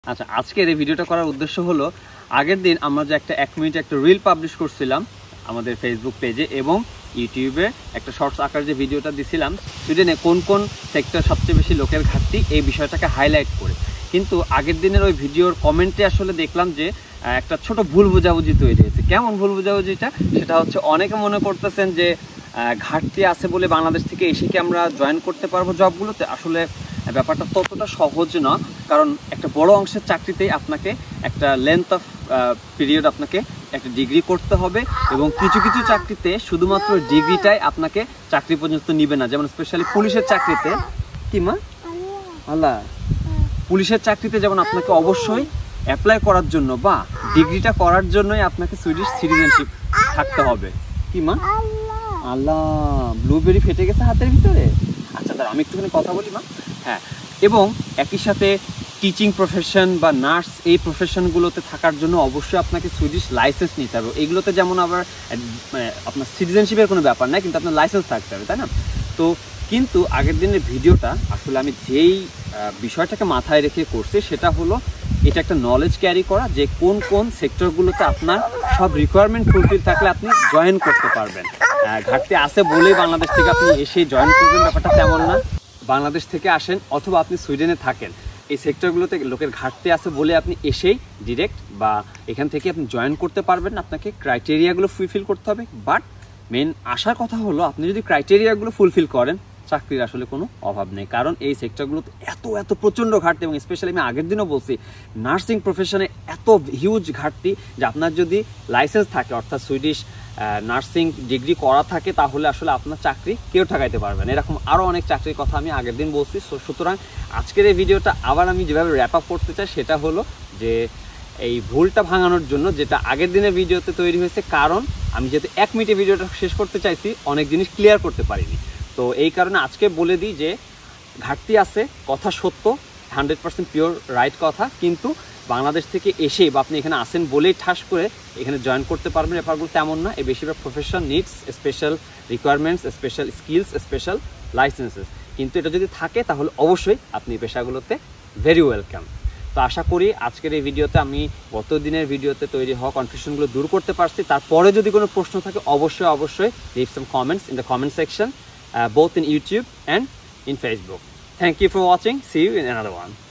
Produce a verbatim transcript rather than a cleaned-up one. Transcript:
আচ্ছা, আজকের এই ভিডিওটা করার উদ্দেশ্য হলো আগের দিন আমরা যে একটা এক মিনিট একটা রিল পাবলিশ করছিলাম আমাদের ফেসবুক পেজে এবং ইউটিউবে একটা শর্টস আকার যে ভিডিওটা দিছিলাম সুইডেনে কোন কোন সেক্টর সবচেয়ে বেশি লোকের ঘাটতি এই বিষয়টাকে হাইলাইট করে। কিন্তু আগের দিনের ওই ভিডিওর কমেন্টে আসলে দেখলাম যে একটা ছোট ভুল বোঝাবুঝি তৈরি হয়েছে। কেমন ভুল বোঝাবুঝিটা? সেটা হচ্ছে অনেকে মনে করতেছেন যে ঘাটতি আছে বলে বাংলাদেশ থেকে এসে কি আমরা জয়েন করতে পারবো জবগুলোতে। আসলে ব্যাপারটা ততটা সহজ না, কারণ একটা বড় অংশের চাকরিতেই আপনাকে একটা লেন্থ অফ পিরিয়ড আপনাকে একটা ডিগ্রি করতে হবে এবং কিছু কিছু চাকরিতে শুধুমাত্র ডিগ্রিটাই আপনাকে চাকরি পর্যন্ত নিবে না। যেমন স্পেশালি পুলিশের চাকরিতে কি মা আল্লাহ পুলিশের চাকরিতে যেমন আপনাকে অবশ্যই অ্যাপ্লাই করার জন্য বা ডিগ্রিটা করার জন্যই আপনাকে সুইডিশ সিটিজেনশিপ থাকতে হবে। কি মা আল্লাহ ব্লুবেরি ফেটে গেছে হাতের ভিতরে। আচ্ছা দাঁড়া আমি একটুখানি কথা বলি মা। হ্যাঁ, এবং একই সাথে টিচিং প্রফেশন বা নার্স এই প্রফেশনগুলোতে থাকার জন্য অবশ্যই আপনাকে সুইডিশ লাইসেন্স নিতে হবে। এগুলোতে যেমন আবার মানে আপনার সিটিজেনশিপের কোনো ব্যাপার নাই, কিন্তু আপনার লাইসেন্স থাকতে হবে, তাই না? তো কিন্তু আগের দিনের ভিডিওটা আসলে আমি যেই বিষয়টাকে মাথায় রেখে করছি সেটা হলো এটা একটা নলেজ ক্যারি করা যে কোন কোন সেক্টরগুলোতে আপনার সব রিকোয়ারমেন্ট ফুলফিল থাকলে আপনি জয়েন করতে পারবেন। ঘাটতি আছে বলেই বাংলাদেশ থেকে আপনি এসে জয়েন করবেন ব্যাপারটা তেমন না। বাংলাদেশ থেকে আসেন অথবা আপনি সুইডেনে থাকেন, এই সেক্টরগুলোতে লোকের ঘাটতি আছে বলে আপনি এসেই ডিরেক্ট বা এখান থেকে আপনি জয়েন করতে পারবেন। আপনাকে ক্রাইটেরিয়াগুলো ফুলফিল করতে হবে, বাট মেন আসার কথা হলো আপনি যদি ক্রাইটেরিয়াগুলো ফুলফিল করেন চাকরির আসলে কোনো অভাব নেই, কারণ এই সেক্টরগুলোতে এত এত প্রচণ্ড ঘাটতি এবং স্পেশালি আমি আগের দিনও বলছি নার্সিং প্রফেশনে এত হিউজ ঘাটতি যে আপনার যদি লাইসেন্স থাকে অর্থাৎ সুইডিশ নার্সিং ডিগ্রি করা থাকে তাহলে আসলে আপনার চাকরি কেউ ঠেকাইতে পারবেন। এরকম আরও অনেক চাকরির কথা আমি আগের দিন বলছি। সুতরাং আজকের এই ভিডিওটা আবার আমি যেভাবে র্যাপ আপ করতে চাই সেটা হলো যে এই ভুলটা ভাঙানোর জন্য যেটা আগের দিনের ভিডিওতে তৈরি হয়েছে, কারণ আমি যেহেতু এক মিনিটে ভিডিওটা শেষ করতে চাইছি অনেক জিনিস ক্লিয়ার করতে পারিনি। তো এই কারণে আজকে বলে দিই যে ঘাটতি আছে, কথা সত্য, হান্ড্রেড পার্সেন্ট পিওর রাইট কথা, কিন্তু বাংলাদেশ থেকে এসে বা আপনি এখানে আসেন বলেই ঠাস করে এখানে জয়েন করতে পারবেন ব্যাপারগুলো তেমন না। এই বেশিরভাগ profession needs special requirements, special skills, special licences, কিন্তু এটা যদি থাকে তাহলে অবশ্যই আপনি পেশাগুলোতে ভেরি ওয়েলকাম। তো আশা করি আজকের এই ভিডিওতে আমি গত দিনের ভিডিওতে তৈরি হওয়া কনফিউশনগুলো দূর করতে পারছি। তারপরে যদি কোনো প্রশ্ন থাকে অবশ্যই অবশ্যই leave some comments in the comment section, both in YouTube and in Facebook. Thank you for watching. See you in another one.